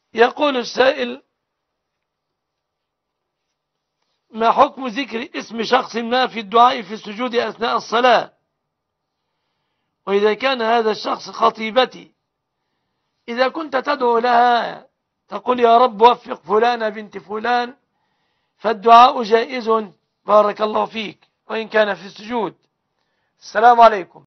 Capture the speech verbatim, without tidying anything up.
يقول السائل: ما حكم ذكر اسم شخص ما في الدعاء في السجود أثناء الصلاة، وإذا كان هذا الشخص خطيبتي، إذا كنت تدعو لها تقول يا رب وفق فلان بنت فلان فالدعاء جائز، بارك الله فيك، وإن كان في السجود. السلام عليكم.